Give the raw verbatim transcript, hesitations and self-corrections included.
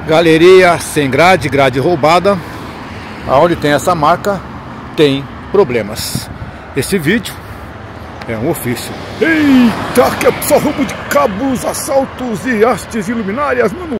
Galeria sem grade, grade roubada. Aonde tem essa marca tem problemas. Esse vídeo é um ofício. Eita, que é só roubo de cabos, assaltos e hastes e luminárias, mano.